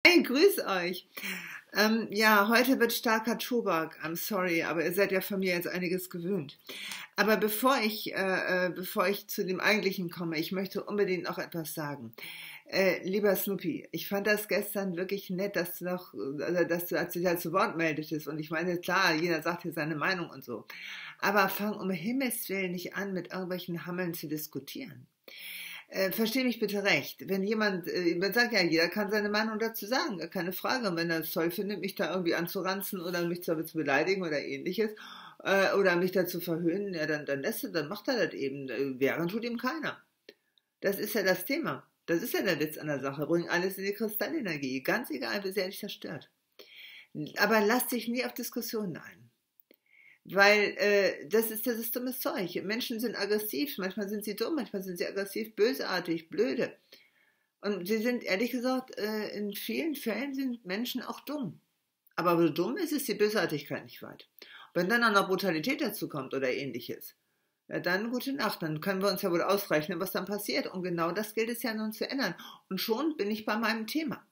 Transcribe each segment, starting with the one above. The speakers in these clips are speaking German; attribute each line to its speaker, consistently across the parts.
Speaker 1: Hi, grüß euch. Ja, heute wird starker Tobak. I'm sorry, aber ihr seid ja von mir jetzt einiges gewöhnt. Aber bevor ich zu dem Eigentlichen komme, ich möchte unbedingt noch etwas sagen. Lieber Snoopy, ich fand das gestern wirklich nett, dass du, als du dich halt zu Wort meldetest. Und ich meine, klar, jeder sagt hier seine Meinung und so. Aber fang um Himmels Willen nicht an, mit irgendwelchen Hammeln zu diskutieren. Versteh mich bitte recht. Man sagt ja, jeder kann seine Meinung dazu sagen, gar keine Frage. Und wenn er es toll findet, mich da irgendwie anzuranzen oder mich zu beleidigen oder ähnliches, oder mich dazu verhöhnen, ja, dann macht er das eben. Wehren tut ihm keiner. Das ist ja das Thema. Das ist ja der Witz an der Sache. Bring alles in die Kristallenergie. Ganz egal, wie sehr dich das stört. Aber lass dich nie auf Diskussionen ein. Weil das ist dummes Zeug. Menschen sind aggressiv, manchmal sind sie dumm, manchmal sind sie aggressiv, bösartig, blöde. Und sie sind, ehrlich gesagt, in vielen Fällen sind Menschen auch dumm. Aber wo dumm ist, ist die Bösartigkeit nicht weit. Wenn dann auch noch Brutalität dazu kommt oder ähnliches, ja, dann gute Nacht. Dann können wir uns ja wohl ausrechnen, was dann passiert. Und genau das gilt es ja nun zu ändern. Und schon bin ich bei meinem Thema.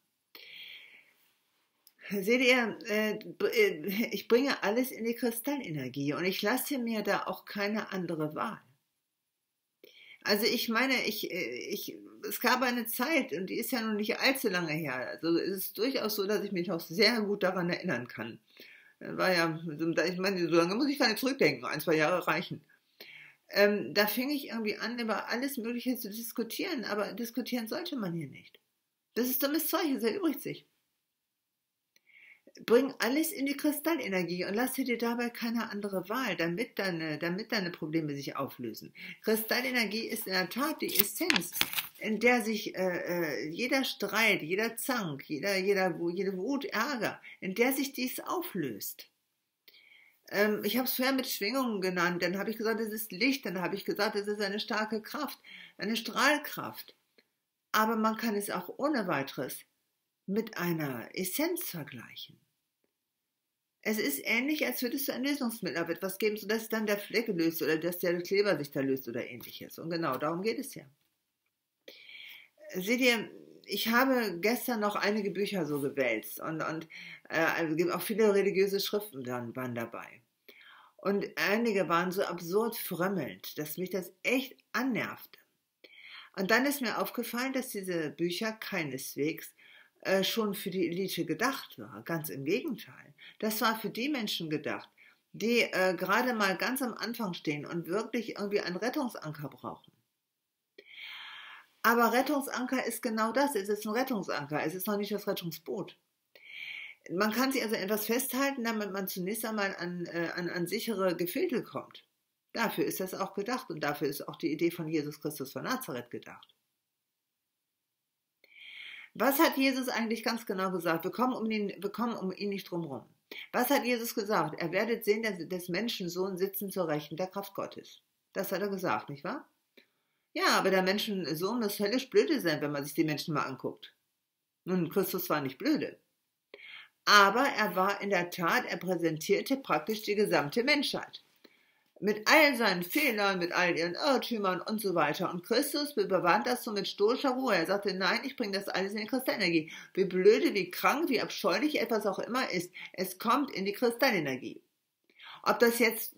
Speaker 1: Seht ihr, ich bringe alles in die Kristallenergie und ich lasse mir da auch keine andere Wahl. Also ich meine, es gab eine Zeit, und die ist ja noch nicht allzu lange her, also es ist durchaus so, dass ich mich noch sehr gut daran erinnern kann. War ja, ich meine, so lange muss ich gar nicht zurückdenken, 1, 2 Jahre reichen. Da fing ich irgendwie an, über alles Mögliche zu diskutieren, aber diskutieren sollte man hier nicht. Das ist dummes Zeug, es erübrigt sich. Bring alles in die Kristallenergie und lasse dir dabei keine andere Wahl, damit deine Probleme sich auflösen. Kristallenergie ist in der Tat die Essenz, in der sich jeder Streit, jeder Zank, jede Wut, Ärger, in der sich dies auflöst. Ich habe es vorher mit Schwingungen genannt, dann habe ich gesagt, es ist Licht, dann habe ich gesagt, es ist eine starke Kraft, eine Strahlkraft. Aber man kann es auch ohne weiteres mit einer Essenz vergleichen. Es ist ähnlich, als würdest du ein Lösungsmittel auf etwas geben, sodass dann der Fleck löst oder dass der Kleber sich da löst oder ähnliches. Und genau darum geht es ja. Seht ihr, ich habe gestern noch einige Bücher so gewälzt und auch viele religiöse Schriften waren dabei. Und einige waren so absurd frömmelnd, dass mich das echt annervte. Und dann ist mir aufgefallen, dass diese Bücher keineswegs schon für die Elite gedacht war. Ganz im Gegenteil. Das war für die Menschen gedacht, die gerade mal ganz am Anfang stehen und wirklich irgendwie einen Rettungsanker brauchen. Aber Rettungsanker ist genau das. Es ist ein Rettungsanker. Es ist noch nicht das Rettungsboot. Man kann sich also etwas festhalten, damit man zunächst einmal an sichere Gefilde kommt. Dafür ist das auch gedacht und dafür ist auch die Idee von Jesus Christus von Nazareth gedacht. Was hat Jesus eigentlich ganz genau gesagt? Wir kommen um ihn nicht drum rum. Was hat Jesus gesagt? Er werdet sehen, des Menschensohn sitzen zur Rechten der Kraft Gottes. Das hat er gesagt, nicht wahr? Ja, aber der Menschensohn muss höllisch blöde sein, wenn man sich die Menschen mal anguckt. Nun, Christus war nicht blöde. Aber er war in der Tat, er präsentierte praktisch die gesamte Menschheit. Mit all seinen Fehlern, mit all ihren Irrtümern und so weiter. Und Christus überwand das so mit stoischer Ruhe. Er sagte, nein, ich bringe das alles in die Kristallenergie. Wie blöde, wie krank, wie abscheulich etwas auch immer ist, es kommt in die Kristallenergie. Ob das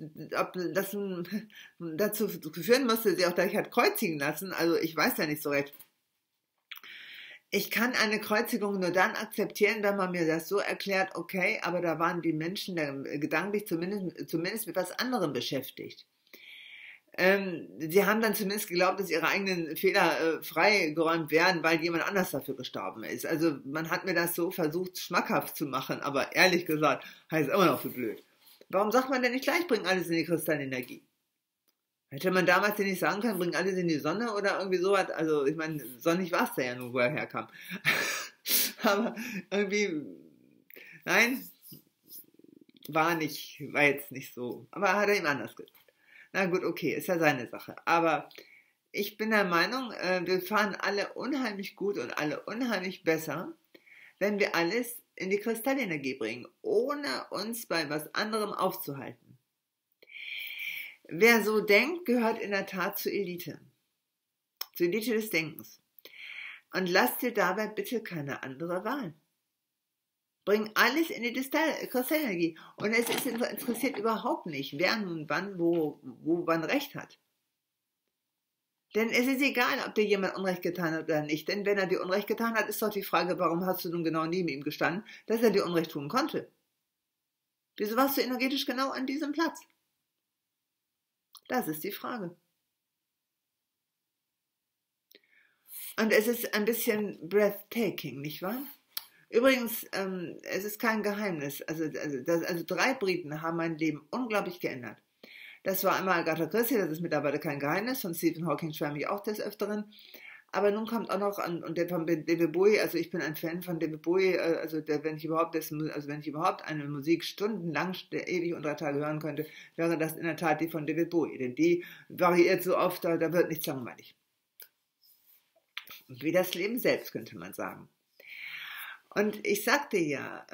Speaker 1: dazu führen musste, sie auch gleich hat kreuzigen lassen, also ich weiß ja nicht so recht. Ich kann eine Kreuzigung nur dann akzeptieren, wenn man mir das so erklärt, okay, aber da waren die Menschen gedanklich zumindest mit was anderem beschäftigt. Sie haben dann zumindest geglaubt, dass ihre eigenen Fehler freigeräumt werden, weil jemand anders dafür gestorben ist. Also man hat mir das so versucht, schmackhaft zu machen, aber ehrlich gesagt, heißt immer noch für blöd. Warum sagt man denn nicht gleich, bring alles in die Kristallenergie? Hätte man damals ja nicht sagen können, bring alles in die Sonne oder irgendwie sowas. Also ich meine, sonnig war es da ja nur, wo er herkam. Aber irgendwie, nein, war jetzt nicht so. Aber hat er ihm anders gedacht. Na gut, okay, ist ja seine Sache. Aber ich bin der Meinung, wir fahren alle unheimlich gut und alle unheimlich besser, wenn wir alles in die Kristallenergie bringen, ohne uns bei was anderem aufzuhalten. Wer so denkt, gehört in der Tat zur Elite des Denkens. Und lass dir dabei bitte keine andere Wahl. bringen alles in die Kristallenergie. Und es ist interessiert überhaupt nicht, wer nun wann, wo wann Recht hat. Denn es ist egal, ob dir jemand Unrecht getan hat oder nicht. Denn wenn er dir Unrecht getan hat, ist doch die Frage, warum hast du nun genau neben ihm gestanden, dass er dir Unrecht tun konnte? Wieso warst du energetisch genau an diesem Platz? Das ist die Frage. Und es ist ein bisschen breathtaking, nicht wahr? Übrigens, es ist kein Geheimnis. Also 3 Briten haben mein Leben unglaublich geändert. Das war einmal Agatha Christie, das ist mittlerweile kein Geheimnis, von Stephen Hawking schwärme ich auch des Öfteren. Aber nun kommt auch noch und der von David Bowie, also ich bin ein Fan von David Bowie, wenn ich überhaupt eine Musik stundenlang, ewig und 3 Tage hören könnte, wäre das in der Tat die von David Bowie, denn die variiert so oft, da wird nichts langweilig. Wie das Leben selbst, könnte man sagen. Und ich sagte ja,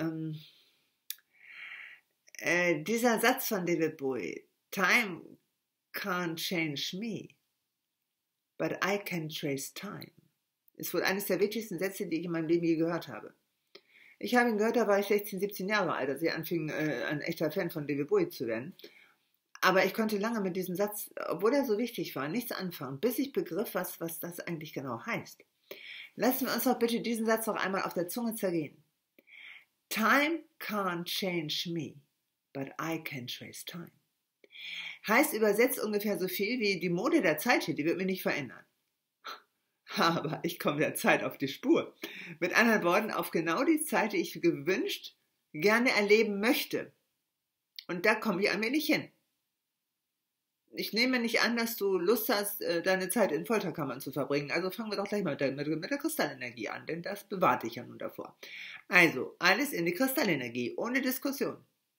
Speaker 1: dieser Satz von David Bowie, Time can't change me, but I can trace time, ist wohl eines der wichtigsten Sätze, die ich in meinem Leben je gehört habe. Ich habe ihn gehört, da war ich 16, 17 Jahre alt, als ich anfing, ein echter Fan von David Bowie zu werden. Aber ich konnte lange mit diesem Satz, obwohl er so wichtig war, nichts anfangen, bis ich begriff, was das eigentlich genau heißt. Lassen wir uns doch bitte diesen Satz noch einmal auf der Zunge zergehen. Time can't change me, but I can trace time. Heißt übersetzt ungefähr so viel wie die Mode der Zeit hier, die wird mich nicht verändern. Aber ich komme der Zeit auf die Spur. Mit anderen Worten, auf genau die Zeit, die ich gewünscht, gerne erleben möchte. Und da komme ich an mir nicht hin. Ich nehme nicht an, dass du Lust hast, deine Zeit in Folterkammern zu verbringen. Also fangen wir doch gleich mal mit der Kristallenergie an, denn das bewahrt dich ja nun davor. Also, alles in die Kristallenergie, ohne Diskussion.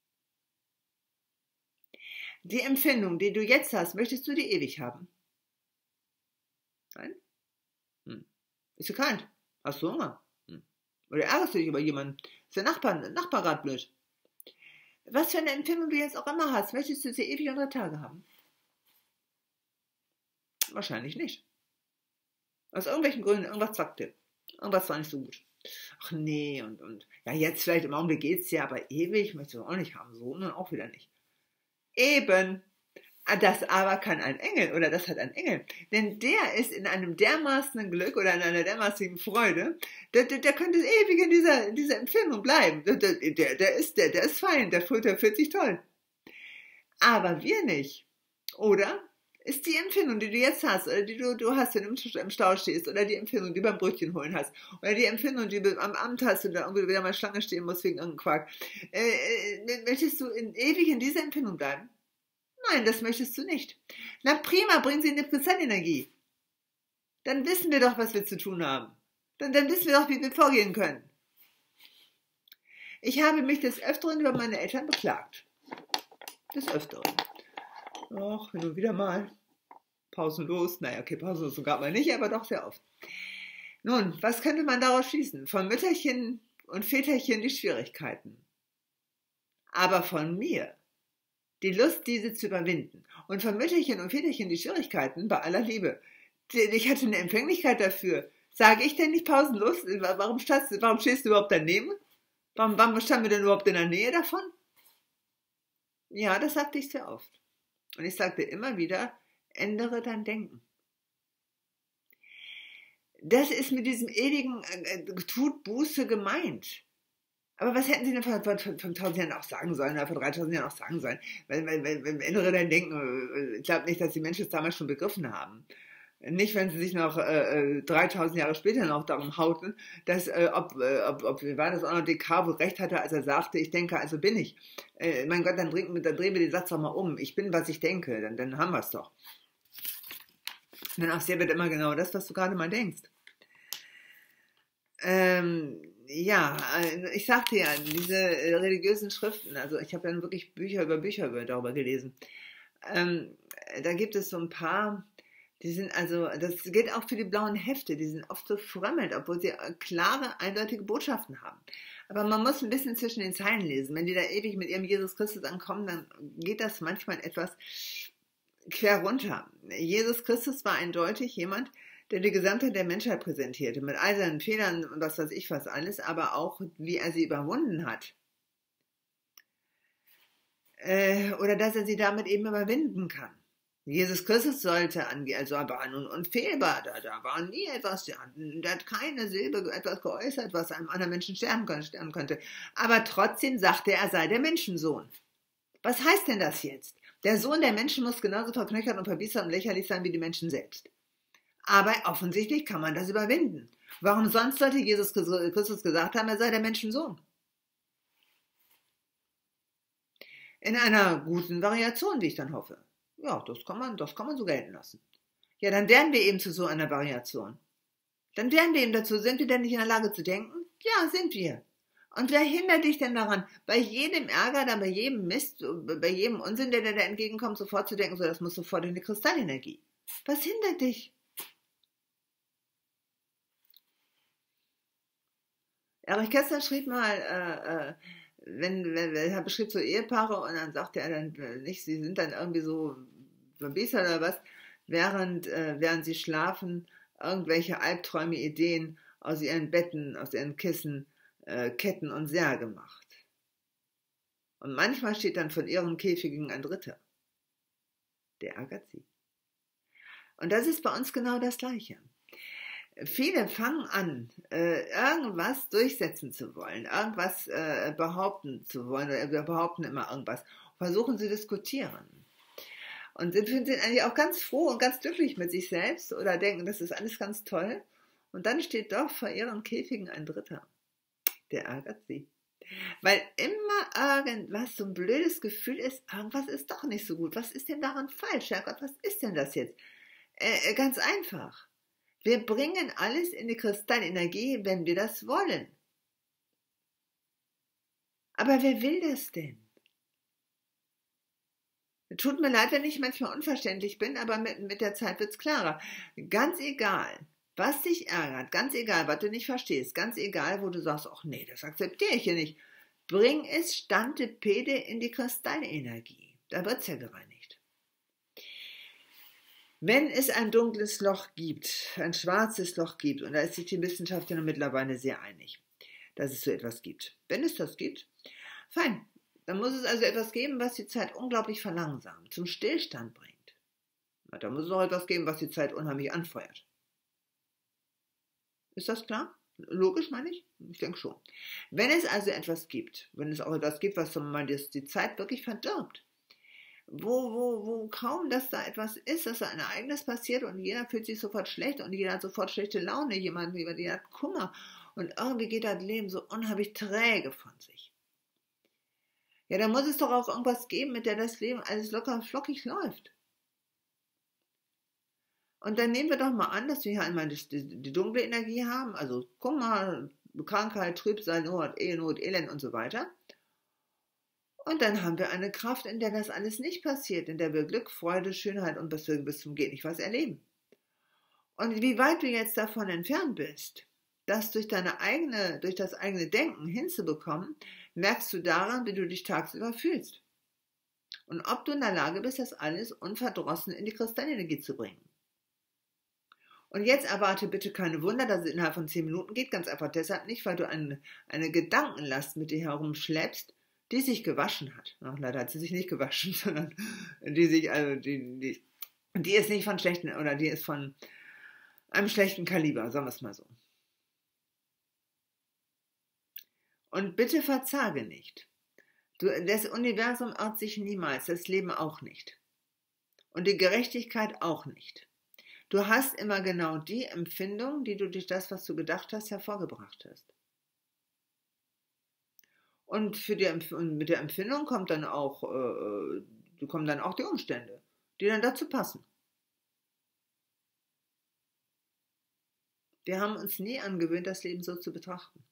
Speaker 1: Die Empfindung, die du jetzt hast, möchtest du die ewig haben? Nein? Ist dir kalt? Hast du Hunger? Oder ärgerst du dich über jemanden? Ist der Nachbar gerade blöd? Was für eine Empfindung du jetzt auch immer hast, möchtest du sie ewig und 3 Tage haben? Wahrscheinlich nicht. Aus irgendwelchen Gründen, irgendwas zackte. Irgendwas war nicht so gut. Ach nee, und ja, jetzt vielleicht im Augenblick geht's ja, aber ewig möchtest du auch nicht haben. So, und auch wieder nicht. Eben. Das aber kann ein Engel, oder das hat ein Engel. Denn der ist in einem dermaßenen Glück oder in einer dermaßenen Freude, der könnte ewig in dieser Empfindung bleiben. Der ist fein, der fühlt sich toll. Aber wir nicht. Oder? Ist die Empfindung, die du jetzt hast, oder die du hast, wenn du im Stau stehst, oder die Empfindung, die du beim Brötchen holen hast, oder die Empfindung, die du am Amt hast und da irgendwie wieder mal Schlange stehen musst wegen irgendeinem Quark, möchtest du ewig in dieser Empfindung bleiben? Nein, das möchtest du nicht. Na prima, bringen sie in die Kristallenergie. Dann wissen wir doch, was wir zu tun haben. Dann wissen wir doch, wie wir vorgehen können. Ich habe mich des Öfteren über meine Eltern beklagt. Des Öfteren. Ach, hin und wieder mal. Pausenlos. Naja, okay, pausenlos sogar mal nicht, aber doch sehr oft. Nun, was könnte man daraus schließen? Von Mütterchen und Väterchen die Schwierigkeiten. Aber von mir die Lust, diese zu überwinden. Und von Mütterchen und Väterchen die Schwierigkeiten, bei aller Liebe. Ich hatte eine Empfänglichkeit dafür. Sage ich denn nicht pausenlos? Warum stehst du überhaupt daneben? Warum standen wir denn überhaupt in der Nähe davon? Ja, das sagte ich sehr oft. Und ich sagte immer wieder, ändere dein Denken. Das ist mit diesem ewigen tut Buße gemeint. Aber was hätten sie denn vor 1000 Jahren auch sagen sollen, oder vor 3000 Jahren auch sagen sollen? Weil ändere dein Denken. Ich glaube nicht, dass die Menschen es damals schon begriffen haben. Nicht, wenn sie sich noch 3000 Jahre später noch darum hauten, dass, wie war das auch noch, Descartes recht hatte, als er sagte, ich denke, also bin ich. Mein Gott, dann drehen wir den Satz doch mal um. Ich bin, was ich denke. Dann haben wir es doch. Denn aus dir wird immer genau das, was du gerade mal denkst. Ja, ich sagte ja, diese religiösen Schriften, also ich habe dann wirklich Bücher darüber gelesen. Da gibt es so ein paar, die sind also, das gilt auch für die blauen Hefte, die sind oft so frömmelt, obwohl sie klare, eindeutige Botschaften haben. Aber man muss ein bisschen zwischen den Zeilen lesen. Wenn die da ewig mit ihrem Jesus Christus ankommen, dann geht das manchmal etwas quer runter. Jesus Christus war eindeutig jemand, der die Gesamtheit der Menschheit präsentierte, mit all seinen Fehlern und was weiß ich was alles, aber auch, wie er sie überwunden hat. Oder dass er sie damit eben überwinden kann. Jesus Christus sollte angehen, also er war nun unfehlbar, da war nie etwas, der hat keine Silbe etwas geäußert, was einem anderen Menschen sterben könnte. Aber trotzdem sagte er sei der Menschensohn. Was heißt denn das jetzt? Der Sohn der Menschen muss genauso verknöchert und verbiestert und lächerlich sein wie die Menschen selbst. Aber offensichtlich kann man das überwinden. Warum sonst sollte Jesus Christus gesagt haben, er sei der Menschensohn? In einer guten Variation, wie ich dann hoffe. Ja, das kann man so gelten lassen. Ja, dann werden wir eben zu so einer Variation. Dann werden wir eben dazu. Sind wir denn nicht in der Lage zu denken? Ja, sind wir. Und wer hindert dich denn daran, bei jedem Ärger, dann bei jedem Mist, bei jedem Unsinn, der dir da entgegenkommt, sofort zu denken, so, das muss sofort in die Kristallenergie. Was hindert dich? Erich Kästner schrieb mal, er beschrieb so Ehepaare und dann sagte er dann nicht, sie sind dann irgendwie so verbiestert oder was, während sie schlafen, irgendwelche Albträume, Ideen aus ihren Betten, aus ihren Kissen, Ketten und Särge macht. Und manchmal steht dann von ihren Käfigen ein Dritter. Der ärgert sie. Und das ist bei uns genau das Gleiche. Viele fangen an, irgendwas durchsetzen zu wollen, irgendwas behaupten zu wollen, oder wir behaupten immer irgendwas, versuchen zu diskutieren. Und sind eigentlich auch ganz froh und ganz glücklich mit sich selbst oder denken, das ist alles ganz toll. Und dann steht doch vor ihren Käfigen ein Dritter. Der ärgert sie. Weil immer irgendwas so ein blödes Gefühl ist, irgendwas ist doch nicht so gut. Was ist denn daran falsch? Herrgott, was ist denn das jetzt? Ganz einfach. Wir bringen alles in die Kristallenergie, wenn wir das wollen. Aber wer will das denn? Tut mir leid, wenn ich manchmal unverständlich bin, aber mit der Zeit wird es klarer. Ganz egal, was dich ärgert, ganz egal, was du nicht verstehst, ganz egal, wo du sagst, ach nee, das akzeptiere ich hier nicht, bring es Stante Pede in die Kristallenergie. Da wird es ja gereinigt. Wenn es ein dunkles Loch gibt, ein schwarzes Loch gibt, und da ist sich die Wissenschaft ja mittlerweile sehr einig, dass es so etwas gibt. Wenn es das gibt, fein. Dann muss es also etwas geben, was die Zeit unglaublich verlangsamt, zum Stillstand bringt. Da muss es auch etwas geben, was die Zeit unheimlich anfeuert. Ist das klar? Logisch, meine ich? Ich denke schon. Wenn es also etwas gibt, wenn es auch etwas gibt, was die Zeit wirklich verdirbt, wo kaum, dass da etwas ist, dass da ein Ereignis passiert und jeder fühlt sich sofort schlecht und jeder hat sofort schlechte Laune, jemand hat Kummer und irgendwie geht das Leben so unheimlich träge von sich. Ja, da muss es doch auch irgendwas geben, mit der das Leben alles locker flockig läuft. Und dann nehmen wir doch mal an, dass wir hier einmal die dunkle Energie haben, also Kummer, Krankheit, Trübsal, Not, Ehenot, Elend und so weiter. Und dann haben wir eine Kraft, in der das alles nicht passiert, in der wir Glück, Freude, Schönheit und bis zum Geht nicht was erleben. Und wie weit du jetzt davon entfernt bist, das durch das eigene Denken hinzubekommen, merkst du daran, wie du dich tagsüber fühlst. Und ob du in der Lage bist, das alles unverdrossen in die Kristallenergie zu bringen. Und jetzt erwarte bitte keine Wunder, dass es innerhalb von 10 Minuten geht, ganz einfach deshalb nicht, weil du eine Gedankenlast mit dir herumschleppst, die sich gewaschen hat. Ach, leider hat sie sich nicht gewaschen, sondern die ist nicht von schlechten, oder die ist von einem schlechten Kaliber, sagen wir es mal so. Und bitte verzage nicht. Das Universum irrt sich niemals, das Leben auch nicht. Und die Gerechtigkeit auch nicht. Du hast immer genau die Empfindung, die du durch das, was du gedacht hast, hervorgebracht hast. Und mit der Empfindung kommen dann auch die Umstände, die dann dazu passen. Wir haben uns nie angewöhnt, das Leben so zu betrachten.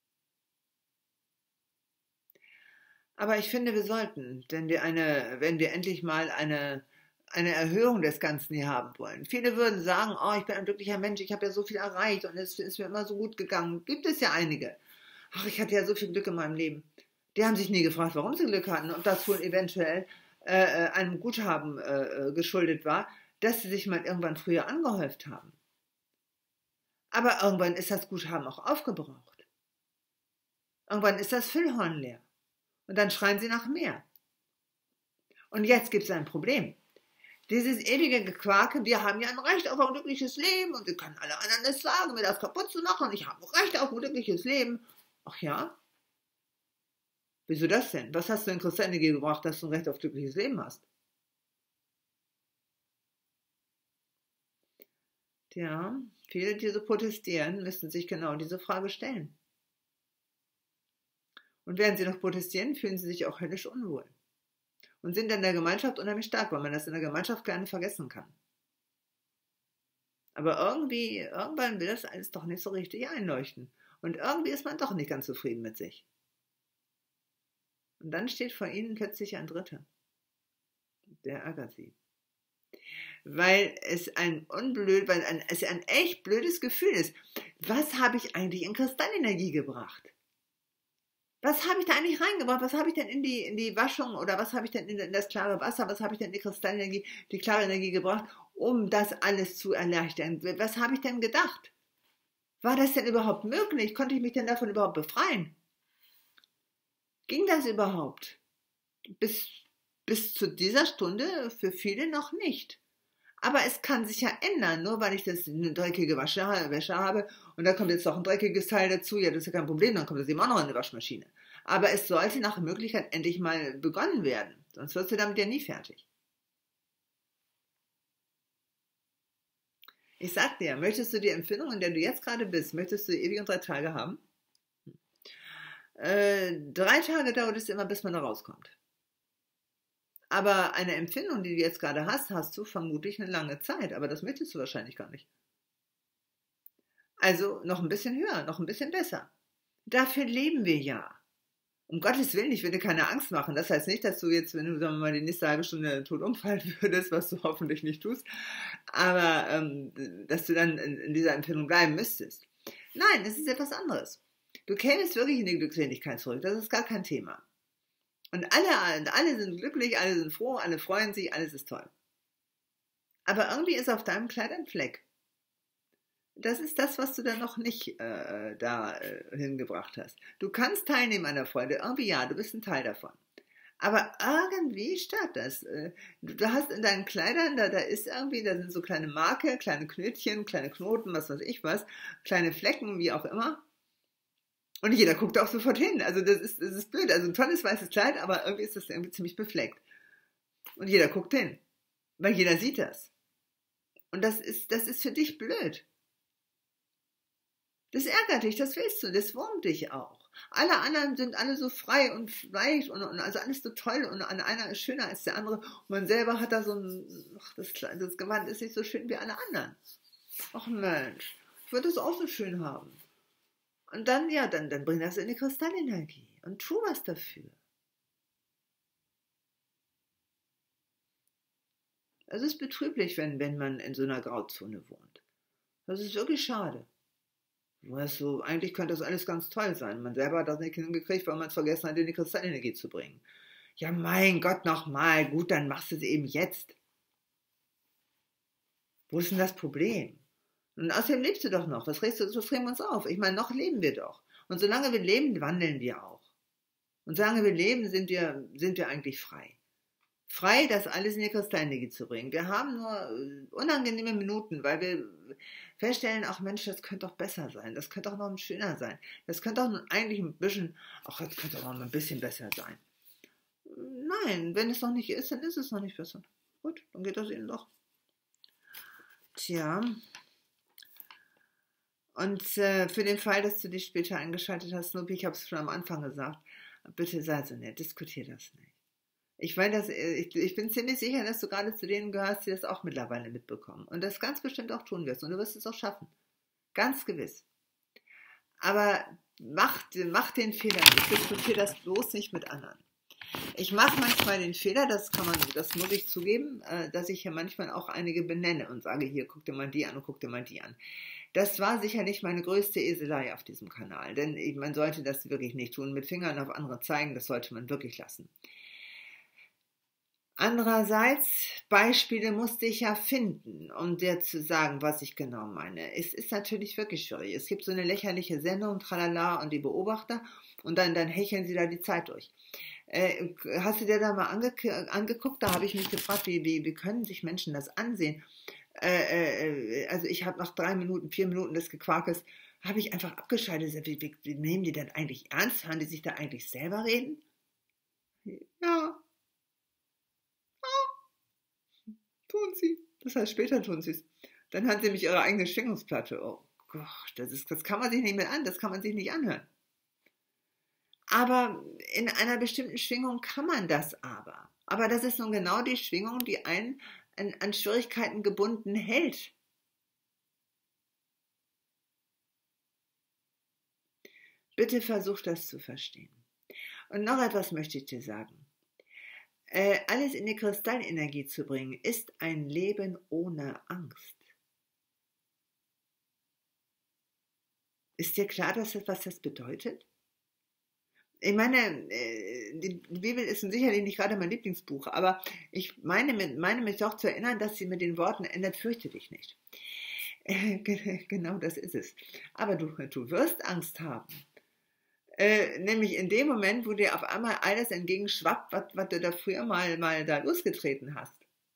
Speaker 1: Aber ich finde, wir sollten, wenn wir endlich mal eine Erhöhung des Ganzen hier haben wollen. Viele würden sagen, oh, ich bin ein glücklicher Mensch, ich habe ja so viel erreicht und es ist mir immer so gut gegangen. Gibt es ja einige. Ach, ich hatte ja so viel Glück in meinem Leben. Die haben sich nie gefragt, warum sie Glück hatten und das wohl eventuell einem Guthaben geschuldet war, dass sie sich mal irgendwann früher angehäuft haben. Aber irgendwann ist das Guthaben auch aufgebraucht. Irgendwann ist das Füllhorn leer. Und dann schreien sie nach mehr. Und jetzt gibt es ein Problem. Dieses ewige Gequake, wir haben ja ein Recht auf ein glückliches Leben und wir können alle anderen es sagen, mir das kaputt zu machen. Ich habe ein Recht auf ein glückliches Leben. Ach ja? Wieso das denn? Was hast du in Christianity gebracht, dass du ein Recht auf glückliches Leben hast? Tja, viele, die so protestieren, müssen sich genau diese Frage stellen. Und während sie noch protestieren, fühlen sie sich auch höllisch unwohl. Und sind in der Gemeinschaft unheimlich stark, weil man das in der Gemeinschaft gerne vergessen kann. Aber irgendwann will das alles doch nicht so richtig einleuchten. Und irgendwie ist man doch nicht ganz zufrieden mit sich. Und dann steht vor ihnen plötzlich ein Dritter. Der ärgert sie. Weil es ein echt blödes Gefühl ist. Was habe ich eigentlich in Kristallenergie gebracht? Was habe ich da eigentlich reingebracht? Was habe ich denn in die Waschung oder was habe ich denn in das klare Wasser? Was habe ich denn in die Kristallenergie, die klare Energie gebracht, um das alles zu erleichtern? Was habe ich denn gedacht? War das denn überhaupt möglich? Konnte ich mich denn davon überhaupt befreien? Ging das überhaupt? Bis zu dieser Stunde für viele noch nicht. Aber es kann sich ja ändern, nur weil ich das eine dreckige Wäsche habe und da kommt jetzt noch ein dreckiges Teil dazu, ja, das ist ja kein Problem, dann kommt das eben auch noch in eine Waschmaschine. Aber es sollte nach Möglichkeit endlich mal begonnen werden, sonst wirst du damit ja nie fertig. Ich sag dir, möchtest du die Empfindung, in der du jetzt gerade bist, möchtest du ewig und 3 Tage haben? 3 Tage dauert es immer, bis man da rauskommt. Aber eine Empfindung, die du jetzt gerade hast, hast du vermutlich eine lange Zeit. Aber das möchtest du wahrscheinlich gar nicht. Also noch ein bisschen höher, noch ein bisschen besser. Dafür leben wir ja. Um Gottes Willen, ich will dir keine Angst machen. Das heißt nicht, dass du jetzt, wenn du, sagen wir mal, die nächste halbe Stunde tot umfallen würdest, was du hoffentlich nicht tust, aber dass du dann in dieser Empfindung bleiben müsstest. Nein, das ist etwas anderes. Du kämest wirklich in die Glückseligkeit zurück. Das ist gar kein Thema. Und alle sind glücklich, alle sind froh, alle freuen sich, alles ist toll. Aber irgendwie ist auf deinem Kleid ein Fleck. Das ist das, was du dann noch nicht hingebracht hast. Du kannst teilnehmen an der Freude, irgendwie ja, du bist ein Teil davon. Aber irgendwie stört das. Du hast in deinen Kleidern, da sind so kleine Marke, kleine Knötchen, kleine Knoten, was weiß ich was, kleine Flecken, wie auch immer. Und jeder guckt auch sofort hin. Also das ist blöd. Also ein tolles weißes Kleid, aber irgendwie ist das irgendwie ziemlich befleckt. Und jeder guckt hin. Weil jeder sieht das. Und das ist für dich blöd. Das ärgert dich, das willst du, das wurmt dich auch. Alle anderen sind alle so frei und leicht und also alles so toll und einer ist schöner als der andere. Und man selber hat da so das Gewand ist nicht so schön wie alle anderen. Ach Mensch, ich würde das auch so schön haben. Und dann bring das in die Kristallenergie und tu was dafür. Es ist betrüblich, wenn man in so einer Grauzone wohnt. Das ist wirklich schade. Weißt du, eigentlich könnte das alles ganz toll sein. Man selber hat das nicht hingekriegt, weil man es vergessen hat, in die Kristallenergie zu bringen. Ja, mein Gott, nochmal. Gut, dann machst du es eben jetzt. Wo ist denn das Problem? Und außerdem lebst du doch noch. Was regen wir uns auf? Ich meine, noch leben wir doch. Und solange wir leben, wandeln wir auch. Und solange wir leben, sind wir eigentlich frei. Frei, das alles in die Kristallenergie zu bringen. Wir haben nur unangenehme Minuten, weil wir feststellen, ach Mensch, das könnte doch besser sein. Das könnte doch noch schöner sein. Das könnte doch eigentlich ein bisschen, ach, das könnte doch noch ein bisschen besser sein. Nein, wenn es noch nicht ist, dann ist es noch nicht besser. Gut, dann geht das eben doch. Tja. Und für den Fall, dass du dich später eingeschaltet hast, Snoopy, ich habe es schon am Anfang gesagt, bitte sei so nett, diskutier das nicht. Ich bin ziemlich sicher, dass du gerade zu denen gehörst, die das auch mittlerweile mitbekommen. Und das ganz bestimmt auch tun wirst. Und du wirst es auch schaffen. Ganz gewiss. Aber mach den Fehler nicht. Diskutier das bloß nicht mit anderen. Ich mache manchmal den Fehler, das muss ich zugeben, dass ich hier manchmal auch einige benenne und sage, hier, guck dir mal die an und guck dir mal die an. Das war sicherlich meine größte Eselei auf diesem Kanal, denn man sollte das wirklich nicht tun, mit Fingern auf andere zeigen, das sollte man wirklich lassen. Andererseits, Beispiele musste ich ja finden, um dir zu sagen, was ich genau meine. Es ist natürlich wirklich schwierig. Es gibt so eine lächerliche Sendung, tralala, und die Beobachter, und dann hecheln sie da die Zeit durch. Hast du dir da mal angeguckt? Da habe ich mich gefragt, wie können sich Menschen das ansehen? Also ich habe nach 3 Minuten, 4 Minuten des Gequakes, habe ich einfach abgeschaltet. Wie nehmen die denn eigentlich ernst? Hören die sich da eigentlich selber reden? Ja, tun sie. Das heißt, später tun sie es. Dann hat sie nämlich ihre eigene Schwingungsplatte. Oh Gott, das kann man sich nicht mehr an, das kann man sich nicht anhören. Aber in einer bestimmten Schwingung kann man das aber. Aber das ist nun genau die Schwingung, die einen an Schwierigkeiten gebunden hält. Bitte versuch das zu verstehen. Und noch etwas möchte ich dir sagen. Alles in die Kristallenergie zu bringen, ist ein Leben ohne Angst. Ist dir klar, was das bedeutet? Ich meine, die Bibel ist sicherlich nicht gerade mein Lieblingsbuch, aber ich meine mich doch zu erinnern, dass sie mit den Worten endet, fürchte dich nicht. Genau das ist es. Aber du wirst Angst haben. Nämlich in dem Moment, wo dir auf einmal alles entgegenschwappt, was du da früher mal da losgetreten hast.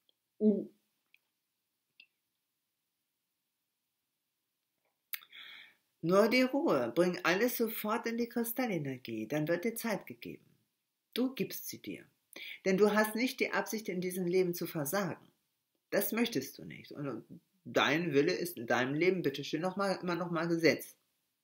Speaker 1: Nur die Ruhe, bring alles sofort in die Kristallenergie, dann wird dir Zeit gegeben. Du gibst sie dir. Denn du hast nicht die Absicht, in diesem Leben zu versagen. Das möchtest du nicht. Und dein Wille ist in deinem Leben bitteschön immer noch mal Gesetz.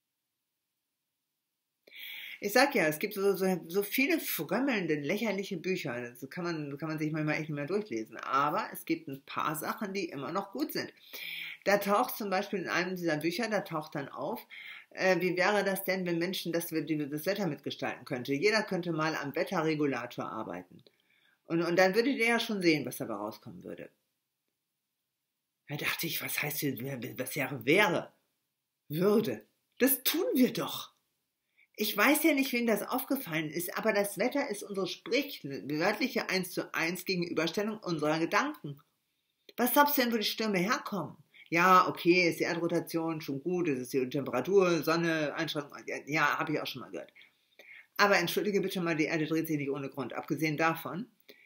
Speaker 1: Ich sag ja, es gibt so viele frömmelnde, lächerliche Bücher. Das kann man sich manchmal echt nicht mehr durchlesen. Aber es gibt ein paar Sachen, die immer noch gut sind. Da taucht zum Beispiel in einem dieser Bücher, da taucht dann auf, wie wäre das denn, wenn Menschen das Wetter mitgestalten könnte? Jeder könnte mal am Wetterregulator arbeiten. Und dann würdet ihr ja schon sehen, was dabei rauskommen würde. Da dachte ich, was heißt, was wäre? Würde. Das tun wir doch. Ich weiß ja nicht, wem das aufgefallen ist, aber das Wetter ist unsere sprichwörtliche 1:1 Gegenüberstellung unserer Gedanken. Was glaubst du denn, wo die Stürme herkommen? Ja, okay, ist die Erdrotation schon gut, es ist die Temperatur, Sonne, Einschränkung, ja, habe ich auch schon mal gehört. Aber entschuldige bitte mal, die Erde dreht sich nicht ohne Grund. Abgesehen davon,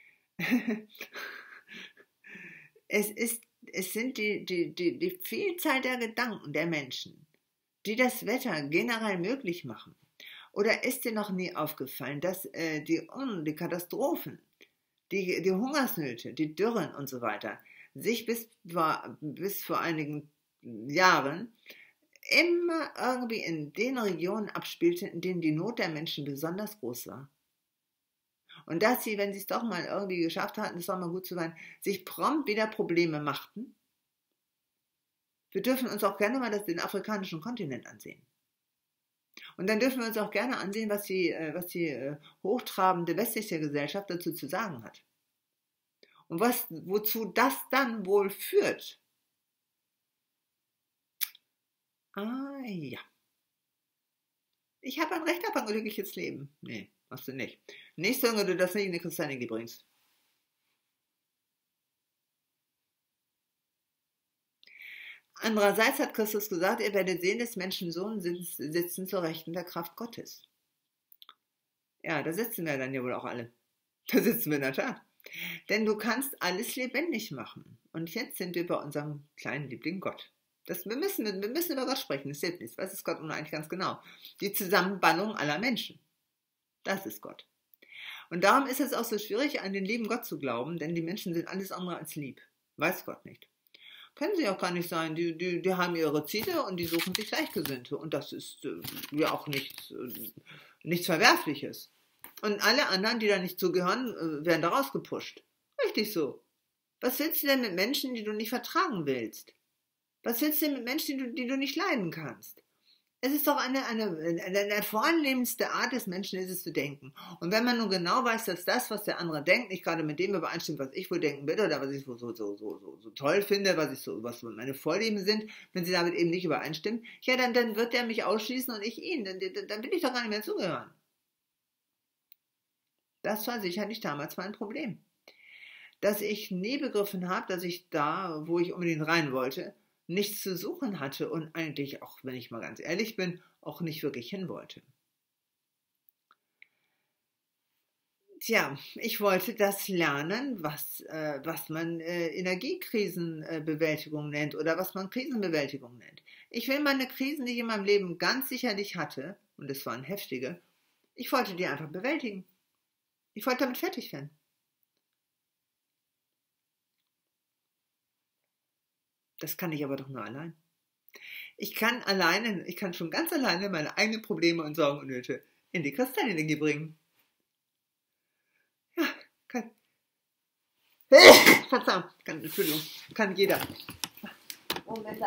Speaker 1: es sind die Vielzahl der Gedanken der Menschen, die das Wetter generell möglich machen. Oder ist dir noch nie aufgefallen, dass die Katastrophen, die Hungersnöte, die Dürren und so weiter sich bis vor einigen Jahren immer irgendwie in den Regionen abspielte, in denen die Not der Menschen besonders groß war. Und dass sie, wenn sie es doch mal irgendwie geschafft hatten, es doch mal gut zu sein, sich prompt wieder Probleme machten. Wir dürfen uns auch gerne mal den afrikanischen Kontinent ansehen. Und dann dürfen wir uns auch gerne ansehen, was die hochtrabende westliche Gesellschaft dazu zu sagen hat. Und wozu das dann wohl führt. Ah ja. Ich habe ein Recht auf ein glückliches Leben. Nee, hast du nicht. Nicht, solange du das nicht in die Kristallenergie bringst. Andererseits hat Christus gesagt, ihr werdet sehen, des Menschensohn sitzen zur Rechten der Kraft Gottes. Ja, da sitzen wir dann ja wohl auch alle. Da sitzen wir in der Tat. Denn du kannst alles lebendig machen. Und jetzt sind wir bei unserem kleinen Liebling Gott. Wir müssen über Gott sprechen, das hilft nichts. Was ist Gott nun eigentlich ganz genau? Die Zusammenbannung aller Menschen. Das ist Gott. Und darum ist es auch so schwierig, an den lieben Gott zu glauben, denn die Menschen sind alles andere als lieb. Weiß Gott nicht. Können sie auch gar nicht sein. Die haben ihre Ziele und die suchen sich Gleichgesinnte. Und das ist ja auch nichts Verwerfliches. Und alle anderen, die da nicht zugehören, werden da rausgepusht. Richtig so. Was willst du denn mit Menschen, die du nicht vertragen willst? Was willst du denn mit Menschen, die du nicht leiden kannst? Es ist doch eine vornehmste Art des Menschen, ist es zu denken. Und wenn man nun genau weiß, dass das, was der andere denkt, nicht gerade mit dem übereinstimmt, was ich wohl denken will oder was ich so toll finde, was meine Vorlieben sind, wenn sie damit eben nicht übereinstimmen, ja, dann wird der mich ausschließen und ich ihn. Dann will ich doch gar nicht mehr zugehören. Das war sicherlich damals mein Problem. dass ich nie begriffen habe, dass ich da, wo ich unbedingt rein wollte, nichts zu suchen hatte und eigentlich, auch wenn ich mal ganz ehrlich bin, auch nicht wirklich hin wollte. Tja, ich wollte das lernen, was man Energiekrisenbewältigung nennt oder was man Krisenbewältigung nennt. Ich will meine Krisen, die ich in meinem Leben ganz sicherlich hatte, und es waren heftige, ich wollte die einfach bewältigen. Ich wollte damit fertig werden. Das kann ich aber doch nur allein. Ich kann schon ganz alleine meine eigenen Probleme und Sorgen und Nöte in die Kristallenergie bringen. Ja, kann. Verzeihung, Entschuldigung, kann jeder. Moment,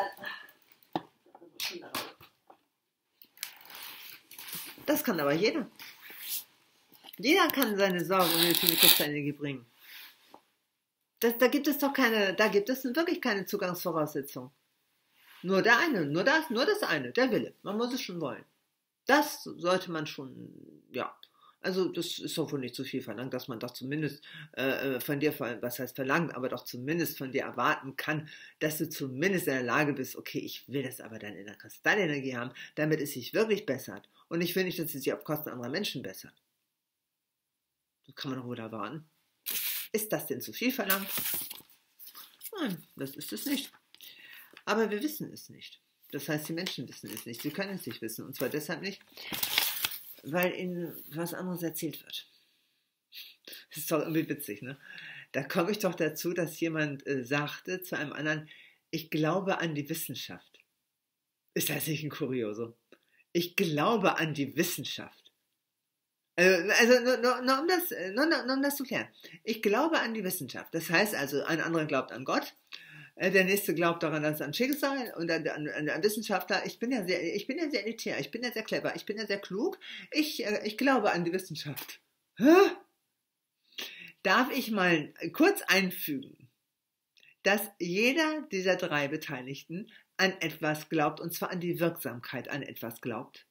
Speaker 1: das kann aber jeder. Jeder kann seine Sorgen und Nöte in die Kristallenergie bringen. Da gibt es wirklich keine Zugangsvoraussetzung. Nur der eine, nur das eine, der Wille. Man muss es schon wollen. Das sollte man schon, ja. Also das ist doch wohl nicht zu viel verlangt, dass man doch zumindest von dir, was heißt verlangt, aber doch zumindest von dir erwarten kann, dass du zumindest in der Lage bist, okay, ich will das aber dann in der Kristallenergie haben, damit es sich wirklich bessert. Und ich will nicht, dass es sich auf Kosten anderer Menschen bessert. Das kann man doch wohl erwarten. Ist das denn zu viel verlangt? Nein, das ist es nicht. Aber wir wissen es nicht. Das heißt, die Menschen wissen es nicht. Sie können es nicht wissen. Und zwar deshalb nicht, weil ihnen was anderes erzählt wird. Das ist doch irgendwie witzig, ne? Da komme ich doch dazu, dass jemand sagte zu einem anderen, ich glaube an die Wissenschaft. Ist das nicht ein Kuriosum? Ich glaube an die Wissenschaft. Also nur um das zu klären. Ich glaube an die Wissenschaft. Das heißt also, ein anderer glaubt an Gott, der nächste glaubt daran, dass es an Schicksal und an Wissenschaftler. Ich bin ja sehr elitär, ich bin ja sehr clever, ich bin ja sehr klug. Ich glaube an die Wissenschaft. Hä? Darf ich mal kurz einfügen, dass jeder dieser drei Beteiligten an etwas glaubt, und zwar an die Wirksamkeit an etwas glaubt?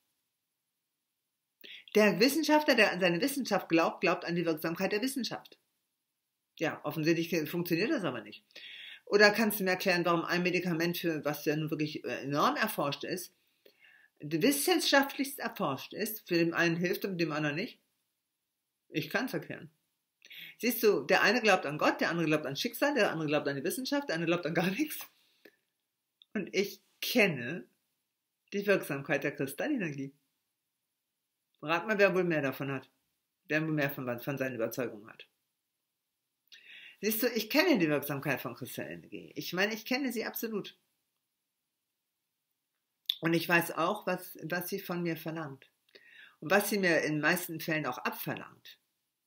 Speaker 1: Der Wissenschaftler, der an seine Wissenschaft glaubt, glaubt an die Wirksamkeit der Wissenschaft. Ja, offensichtlich funktioniert das aber nicht. Oder kannst du mir erklären, warum ein Medikament, für was ja nun wirklich enorm erforscht ist, wissenschaftlichst erforscht ist, für den einen hilft und dem anderen nicht? Ich kann es erklären. Siehst du, der eine glaubt an Gott, der andere glaubt an Schicksal, der andere glaubt an die Wissenschaft, der andere glaubt an gar nichts. Und ich kenne die Wirksamkeit der Kristallenergie. Rat mal, wer wohl mehr davon hat. Wer wohl mehr von seinen Überzeugungen hat. Siehst du, ich kenne die Wirksamkeit von Kristallenergie. Ich meine, ich kenne sie absolut. Und ich weiß auch, was sie von mir verlangt. Und was sie mir in den meisten Fällen auch abverlangt.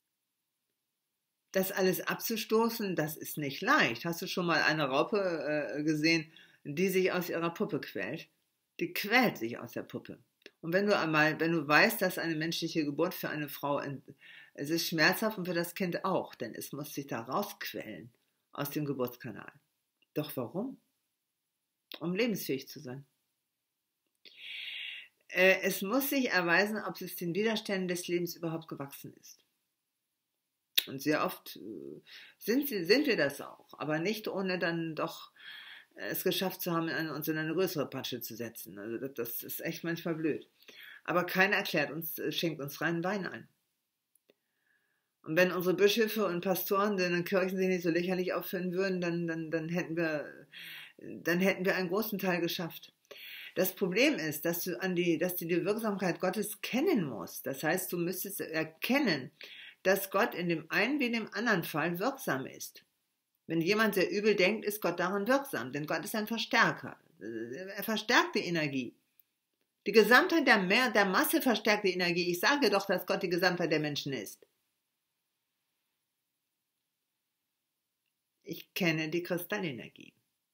Speaker 1: Das alles abzustoßen, das ist nicht leicht. Hast du schon mal eine Raupe gesehen, die sich aus ihrer Puppe quält? Die quält sich aus der Puppe. Und wenn du weißt, dass eine menschliche Geburt für eine Frau, es ist schmerzhaft und für das Kind auch, denn es muss sich da rausquellen aus dem Geburtskanal. Doch warum? Um lebensfähig zu sein. Es muss sich erweisen, ob es den Widerständen des Lebens überhaupt gewachsen ist. Und sehr oft sind wir das auch, aber nicht ohne dann doch es geschafft zu haben, uns in eine größere Patsche zu setzen. Also das ist echt manchmal blöd. Aber keiner schenkt uns reinen Wein ein. Und wenn unsere Bischöfe und Pastoren in den Kirchen sich nicht so lächerlich aufführen würden, dann hätten wir einen großen Teil geschafft. Das Problem ist, dass du die Wirksamkeit Gottes kennen musst. Das heißt, du müsstest erkennen, dass Gott in dem einen wie in dem anderen Fall wirksam ist. Wenn jemand sehr übel denkt, ist Gott darin wirksam, denn Gott ist ein Verstärker. Er verstärkt die Energie. Die Gesamtheit der Masse verstärkt die Energie. Ich sage doch, dass Gott die Gesamtheit der Menschen ist. Ich kenne die Kristallenergie.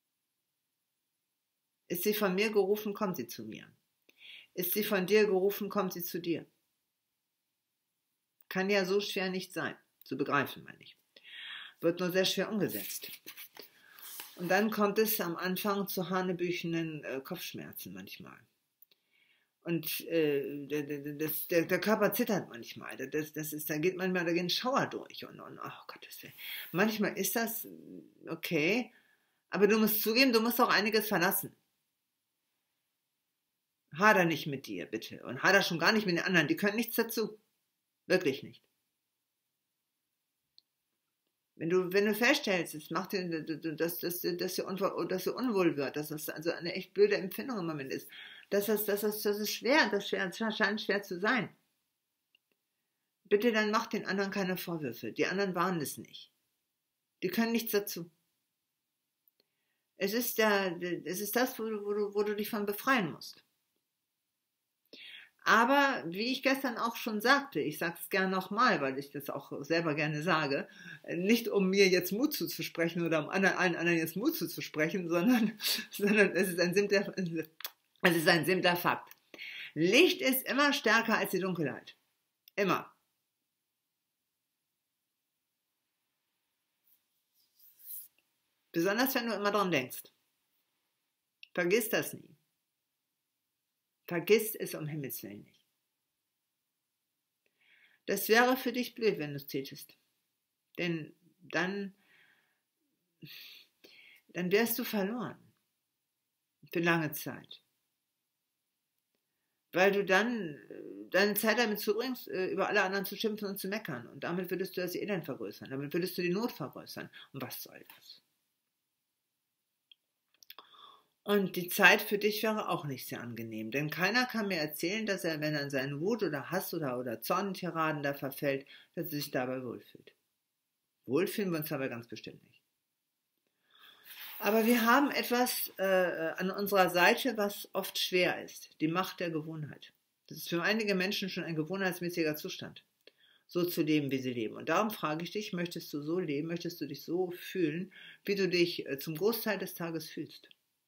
Speaker 1: Ist sie von mir gerufen, kommt sie zu mir. Ist sie von dir gerufen, kommt sie zu dir. Kann ja so schwer nicht sein, zu begreifen, meine ich. Wird nur sehr schwer umgesetzt. Und dann kommt es am Anfang zu hanebüchenen Kopfschmerzen manchmal. Und der Körper zittert manchmal. Da geht manchmal, da gehen Schauer durch. Und oh Gottes Willen. Manchmal ist das okay, aber du musst zugeben, du musst auch einiges verlassen. Hader nicht mit dir, bitte. Und hader schon gar nicht mit den anderen. Die können nichts dazu. Wirklich nicht. Wenn du feststellst, es macht dir, dass dir unwohl wird, dass das also eine echt blöde Empfindung im Moment ist, das ist schwer, das scheint schwer zu sein. Bitte dann mach den anderen keine Vorwürfe. Die anderen waren es nicht. Die können nichts dazu. Es ist das, wo du dich von befreien musst. Aber wie ich gestern auch schon sagte, ich sage es gerne nochmal, weil ich das auch selber gerne sage, nicht um mir jetzt Mut zuzusprechen oder um allen anderen jetzt Mut zuzusprechen, sondern es ist ein simpler Fakt. Licht ist immer stärker als die Dunkelheit. Immer. Besonders wenn du immer dran denkst. Vergiss das nie. Vergiss es um Himmels Willen nicht. Das wäre für dich blöd, wenn du es tätest. Denn dann wärst du verloren. Für lange Zeit. Weil du dann deine Zeit damit zubringst, über alle anderen zu schimpfen und zu meckern. Und damit würdest du das Elend vergrößern. Damit würdest du die Not vergrößern. Und was soll das? Und die Zeit für dich wäre auch nicht sehr angenehm, denn keiner kann mir erzählen, dass er, wenn er in seinen Wut oder Hass oder Zorntiraden da verfällt, dass er sich dabei wohlfühlt. Wohlfühlen wir uns dabei ganz bestimmt nicht. Aber wir haben etwas an unserer Seite, was oft schwer ist, die Macht der Gewohnheit. Das ist für einige Menschen schon ein gewohnheitsmäßiger Zustand, so zu leben, wie sie leben. Und darum frage ich dich, möchtest du so leben, möchtest du dich so fühlen, wie du dich zum Großteil des Tages fühlst?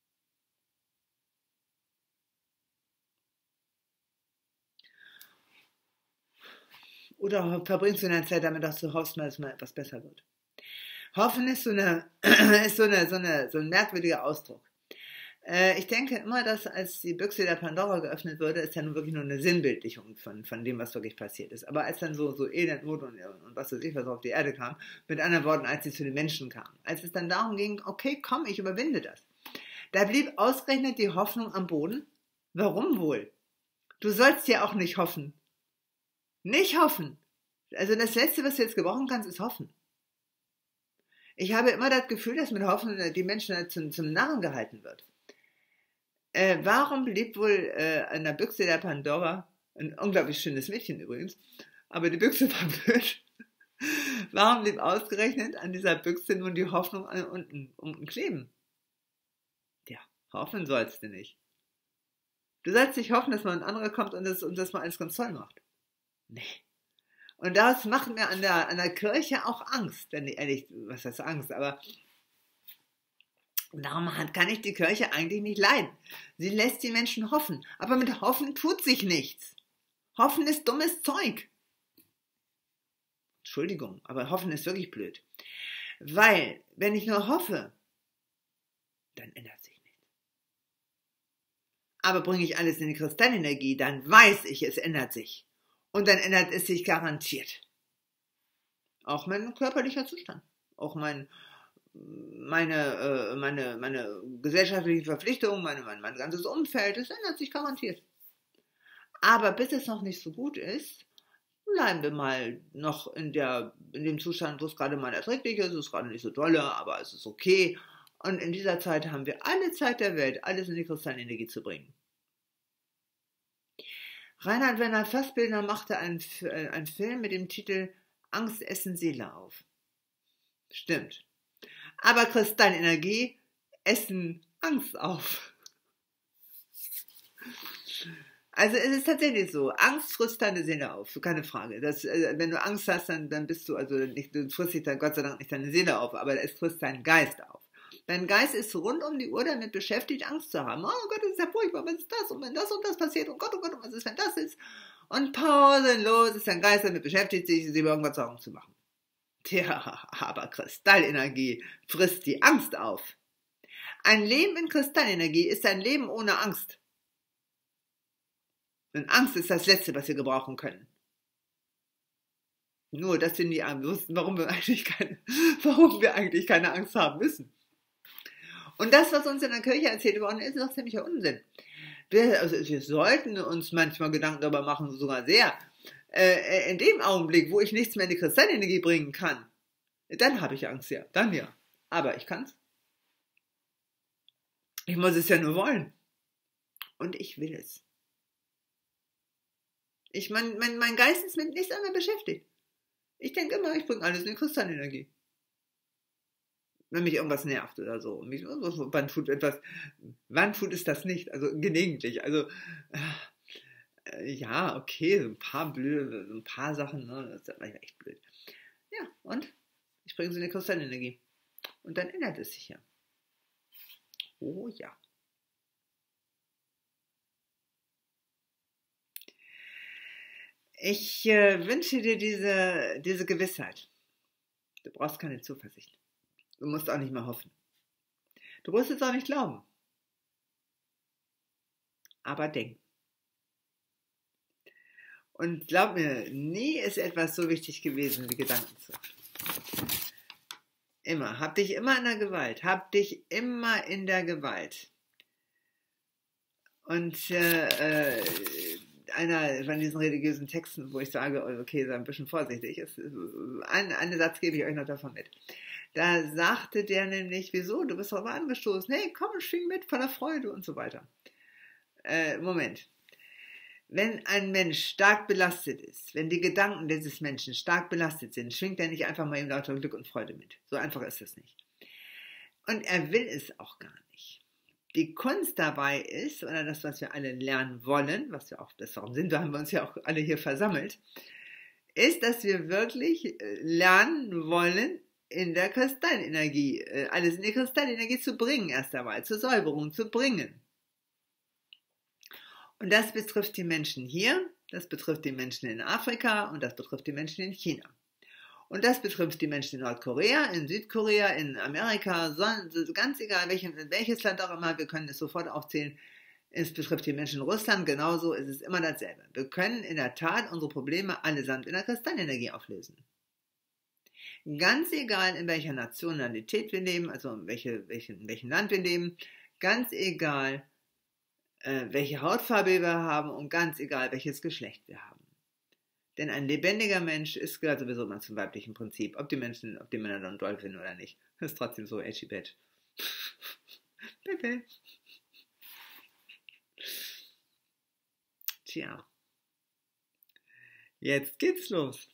Speaker 1: Oder verbringst du deine Zeit damit, dass du hoffst, dass mal etwas besser wird? Hoffen ist so ein merkwürdiger Ausdruck. Ich denke immer, dass als die Büchse der Pandora geöffnet wurde, ist ja nun wirklich nur eine Sinnbildlichung von dem, was wirklich passiert ist. Aber als dann so Elend, Not und was weiß ich, was auf die Erde kam, mit anderen Worten, als sie zu den Menschen kamen, als es dann darum ging, okay, komm, ich überwinde das, da blieb ausgerechnet die Hoffnung am Boden. Warum wohl? Du sollst ja auch nicht hoffen. Nicht hoffen. Also das Letzte, was du jetzt gebrauchen kannst, ist hoffen. Ich habe immer das Gefühl, dass mit Hoffen die Menschen zum Narren gehalten wird. Warum blieb wohl an der Büchse der Pandora, ein unglaublich schönes Mädchen übrigens, aber die Büchse war blöd. Warum blieb ausgerechnet an dieser Büchse nun die Hoffnung unten kleben? Ja, hoffen sollst du nicht. Du sollst nicht hoffen, dass mal ein anderer kommt und das mal alles ganz toll macht. Nee. Und das macht mir an der Kirche auch Angst. Denn ehrlich, was heißt Angst? Aber darum kann ich die Kirche eigentlich nicht leiden. Sie lässt die Menschen hoffen. Aber mit Hoffen tut sich nichts. Hoffen ist dummes Zeug. Entschuldigung, aber Hoffen ist wirklich blöd. Weil, wenn ich nur hoffe, dann ändert sich nichts. Aber bringe ich alles in die Kristallenergie, dann weiß ich, es ändert sich. Und dann ändert es sich garantiert. Auch mein körperlicher Zustand. Auch meine gesellschaftlichen Verpflichtungen, mein ganzes Umfeld, das ändert sich garantiert. Aber bis es noch nicht so gut ist, bleiben wir mal noch in dem Zustand, wo es gerade mal erträglich ist, es ist gerade nicht so dolle, aber es ist okay. Und in dieser Zeit haben wir alle Zeit der Welt, alles in die Kristallenergie zu bringen. Reinhard Werner Fassbinder machte einen Film mit dem Titel Angst essen Seele auf. Stimmt. Aber Kristallenergie essen Angst auf. Also es ist tatsächlich so, Angst frisst deine Seele auf, keine Frage. Wenn du Angst hast, dann bist du, also nicht, du frisst dich dann Gott sei Dank nicht deine Seele auf, aber es frisst deinen Geist auf. Dein Geist ist rund um die Uhr damit beschäftigt, Angst zu haben. Oh Gott, das ist ja furchtbar, was ist das? Und wenn das und das passiert, oh Gott, und was ist, wenn das ist? Und pausenlos ist dein Geist damit beschäftigt, sich über irgendwas Sorgen zu machen. Tja, aber Kristallenergie frisst die Angst auf. Ein Leben in Kristallenergie ist ein Leben ohne Angst. Und Angst ist das Letzte, was wir gebrauchen können. Nur, dass wir nie wussten, warum wir eigentlich keine Angst haben müssen. Und das, was uns in der Kirche erzählt worden ist doch ziemlicher Unsinn. Wir sollten uns manchmal Gedanken darüber machen, sogar sehr. In dem Augenblick, wo ich nichts mehr in die Kristallenergie bringen kann, dann habe ich Angst, ja. Dann ja. Aber ich kann's. Ich muss es ja nur wollen. Und ich will es. Mein Geist ist mit nichts anderem beschäftigt. Ich denke immer, ich bringe alles in die Kristallenergie. Wenn mich irgendwas nervt oder so. Wann tut es das nicht? Also gelegentlich. Also, ja, okay, so ein paar Sachen, ne, das ist manchmal echt blöd. Ja, und ich bringe sie in die Kristallenergie. Und dann ändert es sich ja. Oh ja. Ich wünsche dir diese Gewissheit. Du brauchst keine Zuversicht. Du musst auch nicht mehr hoffen. Du musst es auch nicht glauben. Aber denk. Und glaub mir, nie ist etwas so wichtig gewesen wie Gedankenzucht. Immer. Hab dich immer in der Gewalt. Hab dich immer in der Gewalt. Und einer von diesen religiösen Texten, wo ich sage, okay, sei ein bisschen vorsichtig, einen Satz gebe ich euch noch davon mit. Da sagte der nämlich, wieso, du bist doch mal angestoßen, hey, komm, schwing mit, voller Freude und so weiter. Moment. Wenn ein Mensch stark belastet ist, wenn die Gedanken dieses Menschen stark belastet sind, schwingt er nicht einfach mal ihm lauter Glück und Freude mit. So einfach ist es nicht. Und er will es auch gar nicht. Die Kunst dabei ist, oder das, was wir alle lernen wollen, darum haben wir uns ja auch alle hier versammelt, ist, dass wir wirklich lernen wollen, in der Kristallenergie, alles in die Kristallenergie zu bringen, erst einmal, zur Säuberung zu bringen. Und das betrifft die Menschen hier, das betrifft die Menschen in Afrika und das betrifft die Menschen in China. Und das betrifft die Menschen in Nordkorea, in Südkorea, in Amerika, ganz egal welches Land auch immer, wir können es sofort aufzählen. Es betrifft die Menschen in Russland, genauso ist es immer dasselbe. Wir können in der Tat unsere Probleme allesamt in der Kristallenergie auflösen. Ganz egal, in welcher Nationalität wir leben, also in welchem Land wir leben, ganz egal, welche Hautfarbe wir haben und ganz egal, welches Geschlecht wir haben. Denn ein lebendiger Mensch ist gehört sowieso immer zum weiblichen Prinzip, ob die Männer dann toll finden oder nicht. Das ist trotzdem so edgy bad. Pepe. Tja. Jetzt geht's los.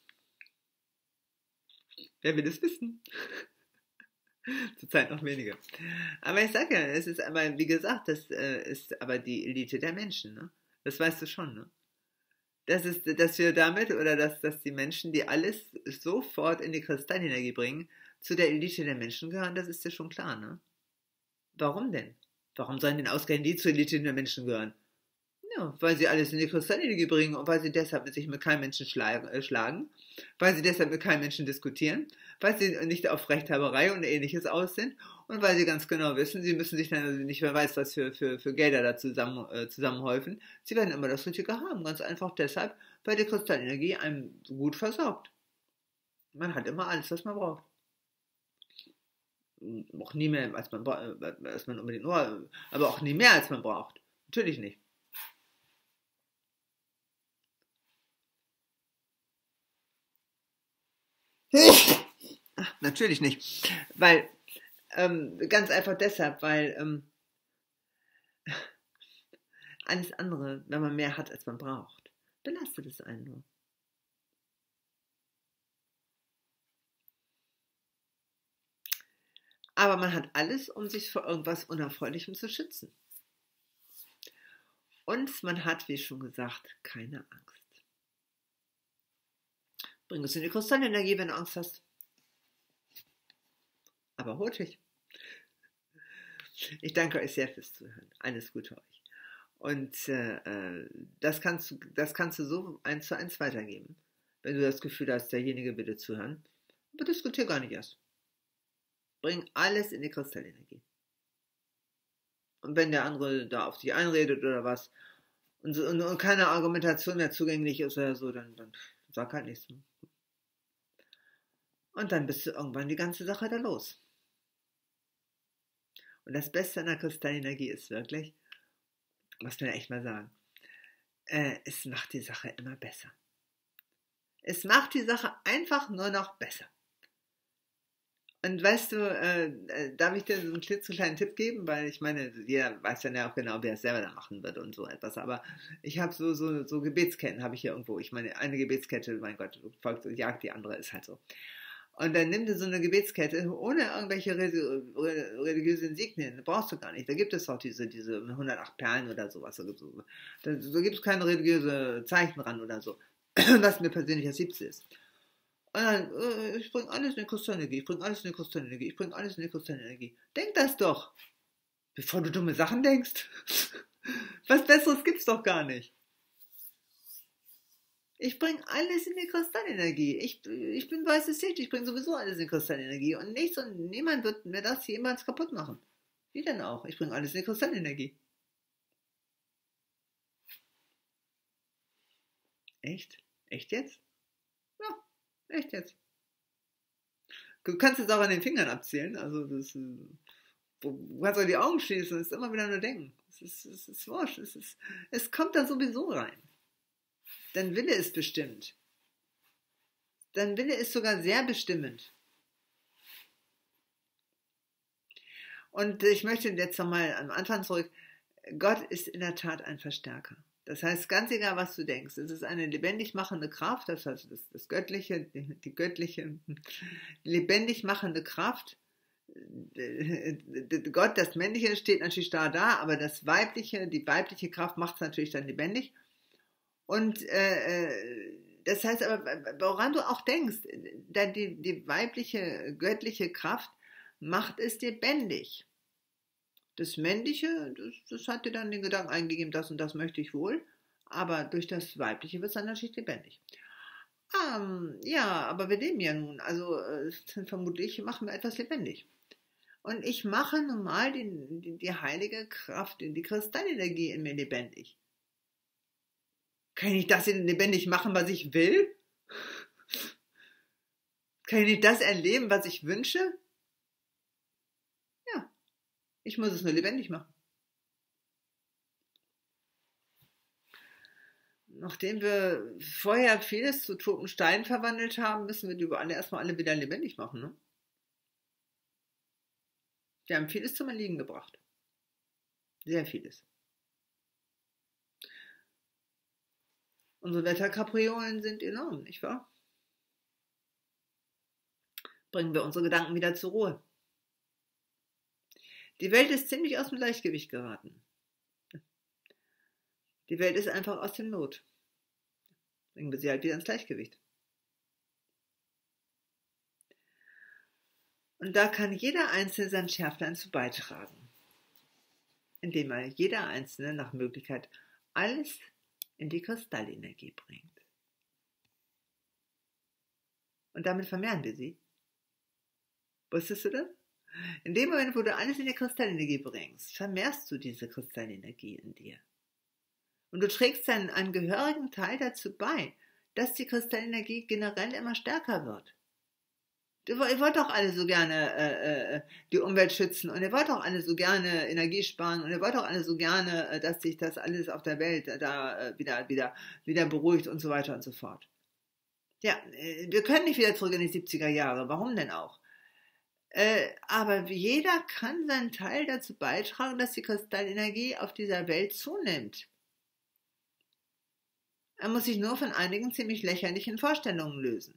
Speaker 1: Wer will es wissen? Zurzeit noch weniger. Aber ich sage ja, es ist aber, wie gesagt, das ist aber die Elite der Menschen, ne? Das weißt du schon, ne? Dass wir damit, oder dass die Menschen, die alles sofort in die Kristallenergie bringen, zu der Elite der Menschen gehören, das ist dir schon klar, ne? Warum denn? Warum sollen denn ausgerechnet die zur Elite der Menschen gehören? Ja, weil sie alles in die Kristallenergie bringen und weil sie deshalb sich mit keinem Menschen schlagen, weil sie deshalb mit keinem Menschen diskutieren, weil sie nicht auf Rechthaberei und ähnliches aus sind und weil sie ganz genau wissen, sie müssen sich dann nicht mehr weiß, was für Gelder da zusammenhäufen. Sie werden immer das Richtige haben, ganz einfach deshalb, weil die Kristallenergie einem gut versorgt. Man hat immer alles, was man braucht. Auch nie mehr, als man unbedingt nur, aber auch nie mehr, als man braucht. Natürlich nicht. Ach, natürlich nicht, weil, ganz einfach deshalb, weil alles andere, wenn man mehr hat, als man braucht, belastet es einen nur. Aber man hat alles, um sich vor irgendwas Unerfreulichem zu schützen. Und man hat, wie schon gesagt, keine Angst. Bring es in die Kristallenergie, wenn du Angst hast. Aber hurtig. Ich danke euch sehr fürs Zuhören. Alles Gute euch. Und das kannst du so 1:1 weitergeben. Wenn du das Gefühl hast, derjenige will dir zuhören. Aber diskutier gar nicht erst. Bring alles in die Kristallenergie. Und wenn der andere da auf dich einredet oder was, und keine Argumentation mehr zugänglich ist oder so, dann sag halt nichts. Und dann bist du irgendwann die ganze Sache da los. Und das Beste an der Kristallenergie ist wirklich, muss man echt mal sagen, es macht die Sache immer besser. Es macht die Sache einfach nur noch besser. Und weißt du, darf ich dir so einen klitzekleinen Tipp geben? Weil ich meine, jeder weiß dann ja auch genau, wer es selber da machen wird und so etwas. Aber ich habe so Gebetsketten, habe ich hier irgendwo. Ich meine, eine Gebetskette, mein Gott, folgt und jagt, die andere ist halt so. Und dann nimm dir so eine Gebetskette ohne irgendwelche religiöse Insignien. Das brauchst du gar nicht. Da gibt es doch diese 108 Perlen oder sowas. Da gibt es keine religiöse Zeichen ran oder so. Was mir persönlich das Liebste ist. Und dann, ich bringe alles in die Kristallenergie, ich bringe alles in die Kristallenergie, ich bringe alles in die Kristallenergie. Denk das doch, bevor du dumme Sachen denkst. Was Besseres gibt's doch gar nicht. Ich bringe alles in die Kristallenergie. Ich bin weißes Licht, ich bringe sowieso alles in die Kristallenergie. Und nichts und niemand wird mir das jemals kaputt machen. Wie denn auch? Ich bringe alles in die Kristallenergie. Echt? Echt jetzt? Ja, echt jetzt. Du kannst es auch an den Fingern abzählen. Also du kannst auch die Augen schließen. Es ist immer wieder nur denken. Es ist wurscht. Es kommt da sowieso rein. Dein Wille ist bestimmt. Dein Wille ist sogar sehr bestimmend. Und ich möchte jetzt nochmal am Anfang zurück. Gott ist in der Tat ein Verstärker. Das heißt, ganz egal, was du denkst, es ist eine lebendig machende Kraft, das heißt, das Göttliche, die göttliche, lebendig machende Kraft. Gott, das Männliche, steht natürlich da, aber das Weibliche, die weibliche Kraft macht es natürlich dann lebendig. Und das heißt aber, woran du auch denkst, die weibliche, göttliche Kraft macht es lebendig. Das Männliche, das hat dir dann den Gedanken eingegeben, das und das möchte ich wohl, aber durch das Weibliche wird es dann natürlich lebendig. Ja, aber wir leben ja nun, also vermutlich machen wir etwas lebendig. Und ich mache nun mal die heilige Kraft, die Kristallenergie in mir lebendig. Kann ich das lebendig machen, was ich will? Kann ich nicht das erleben, was ich wünsche? Ja, ich muss es nur lebendig machen. Nachdem wir vorher vieles zu toten Steinen verwandelt haben, müssen wir die erstmal alle wieder lebendig machen. Ne? Wir haben vieles zum Erliegen gebracht. Sehr vieles. Unsere Wetterkapriolen sind enorm, nicht wahr? Bringen wir unsere Gedanken wieder zur Ruhe. Die Welt ist ziemlich aus dem Gleichgewicht geraten. Die Welt ist einfach aus dem Not. Bringen wir sie halt wieder ins Gleichgewicht. Und da kann jeder Einzelne sein Schärflein zu beitragen, indem er jeder Einzelne nach Möglichkeit alles in die Kristallenergie bringt. Und damit vermehren wir sie. Wusstest du das? In dem Moment, wo du alles in die Kristallenergie bringst, vermehrst du diese Kristallenergie in dir. Und du trägst dann einen gehörigen Teil dazu bei, dass die Kristallenergie generell immer stärker wird. Ihr wollt doch alle so gerne die Umwelt schützen und ihr wollt doch alle so gerne Energie sparen und ihr wollt doch alle so gerne, dass sich das alles auf der Welt da wieder beruhigt und so weiter und so fort. Ja, wir können nicht wieder zurück in die 70er Jahre, warum denn auch? Aber jeder kann seinen Teil dazu beitragen, dass die Kristallenergie auf dieser Welt zunimmt. Er muss sich nur von einigen ziemlich lächerlichen Vorstellungen lösen.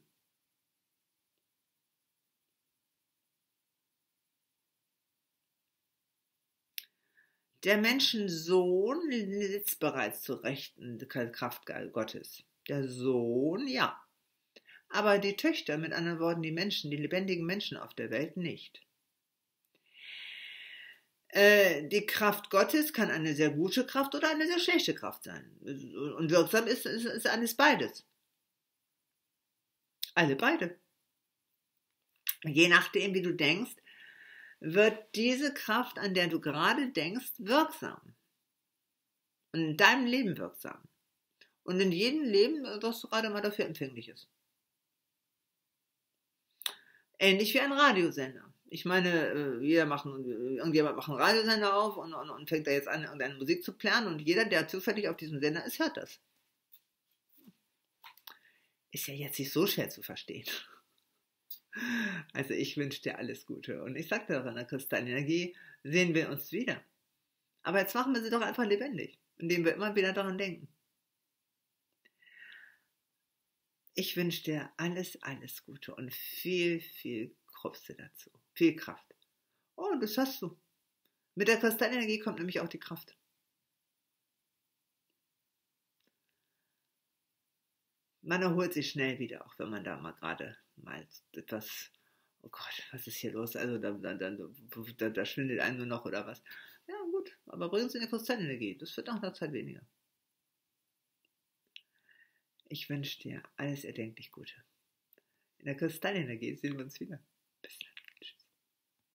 Speaker 1: Der Menschensohn sitzt bereits zur rechten Kraft Gottes. Der Sohn, ja. Aber die Töchter, mit anderen Worten die Menschen, die lebendigen Menschen auf der Welt nicht. Die Kraft Gottes kann eine sehr gute Kraft oder eine sehr schlechte Kraft sein. Und wirksam ist alles beides. Alle beide. Je nachdem, wie du denkst, wird diese Kraft, an der du gerade denkst, wirksam. und in deinem Leben wirksam. Und in jedem Leben, was gerade mal dafür empfänglich ist. Ähnlich wie ein Radiosender. Ich meine, irgendjemand macht einen Radiosender auf und fängt da jetzt an, irgendeine Musik zu planen und jeder, der zufällig auf diesem Sender ist, hört das. Ist ja jetzt nicht so schwer zu verstehen. Also ich wünsche dir alles Gute und ich sagte doch, in der Kristallenergie sehen wir uns wieder. Aber jetzt machen wir sie doch einfach lebendig, indem wir immer wieder daran denken. Ich wünsche dir alles, alles Gute und viel, viel Kruste dazu. Viel Kraft. Oh, das hast du. Mit der Kristallenergie kommt nämlich auch die Kraft. Man erholt sich schnell wieder, auch wenn man da mal gerade mal etwas, oh Gott, was ist hier los? Also da schwindelt einem nur noch oder was. Ja gut, aber bring uns in die Kristallenergie. Das wird nach einer Zeit weniger. Ich wünsche dir alles erdenklich Gute. In der Kristallenergie sehen wir uns wieder. Bis dann.